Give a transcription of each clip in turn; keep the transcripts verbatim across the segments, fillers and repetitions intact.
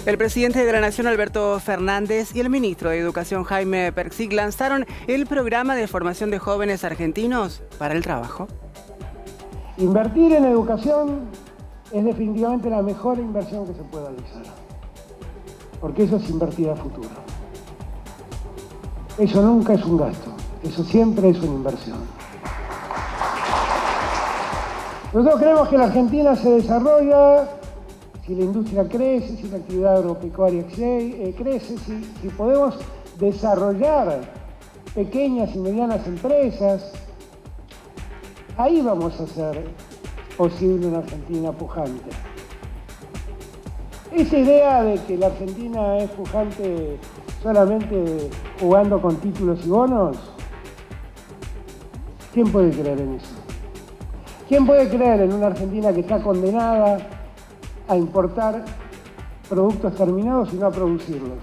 El presidente de la Nación, Alberto Fernández, y el ministro de Educación, Jaime Persic, lanzaron el programa de formación de jóvenes argentinos para el trabajo. Invertir en educación es definitivamente la mejor inversión que se puede realizar, porque eso es invertir a futuro. Eso nunca es un gasto, eso siempre es una inversión. Nosotros creemos que la Argentina se desarrolla si la industria crece, si la actividad agropecuaria crece, si, si podemos desarrollar pequeñas y medianas empresas, ahí vamos a hacer posible una Argentina pujante. Esa idea de que la Argentina es pujante solamente jugando con títulos y bonos, ¿quién puede creer en eso? ¿Quién puede creer en una Argentina que está condenada a importar productos terminados y no a producirlos?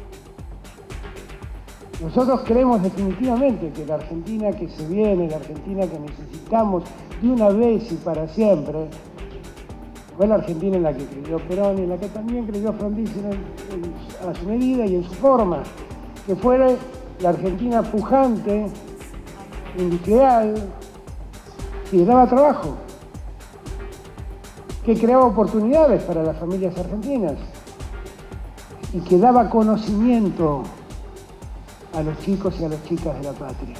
Nosotros creemos definitivamente que la Argentina que se viene, la Argentina que necesitamos de una vez y para siempre, fue la Argentina en la que creyó Perón y en la que también creyó Frondizi a su medida y en su forma, que fuera la Argentina pujante, industrial, que daba trabajo, que creaba oportunidades para las familias argentinas y que daba conocimiento a los chicos y a las chicas de la patria.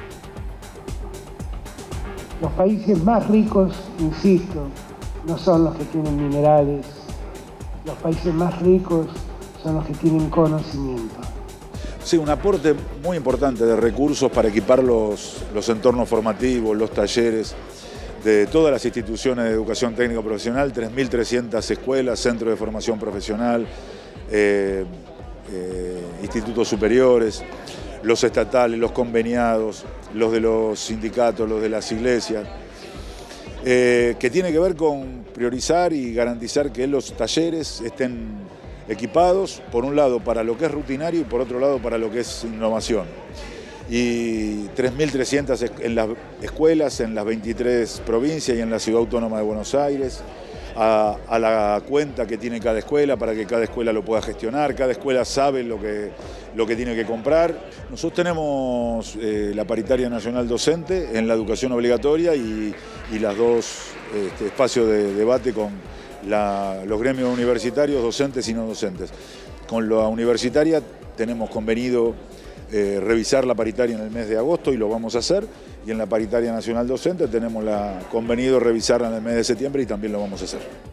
Los países más ricos, insisto, no son los que tienen minerales, los países más ricos son los que tienen conocimiento. Sí, un aporte muy importante de recursos para equipar los, los entornos formativos, los talleres de todas las instituciones de educación técnica profesional, tres mil trescientas escuelas, centros de formación profesional, eh, eh, institutos superiores, los estatales, los conveniados, los de los sindicatos, los de las iglesias, eh, que tiene que ver con priorizar y garantizar que los talleres estén equipados, por un lado para lo que es rutinario y por otro lado para lo que es innovación. Y tres mil trescientas en las escuelas, en las veintitrés provincias y en la Ciudad Autónoma de Buenos Aires, a, a la cuenta que tiene cada escuela para que cada escuela lo pueda gestionar, cada escuela sabe lo que, lo que tiene que comprar. Nosotros tenemos eh, la paritaria nacional docente en la educación obligatoria y, y las dos este, espacios de debate con la, los gremios universitarios, docentes y no docentes. Con la universitaria tenemos convenido Eh, revisar la paritaria en el mes de agosto y lo vamos a hacer, y en la paritaria nacional docente tenemos la, convenido revisarla en el mes de septiembre y también lo vamos a hacer.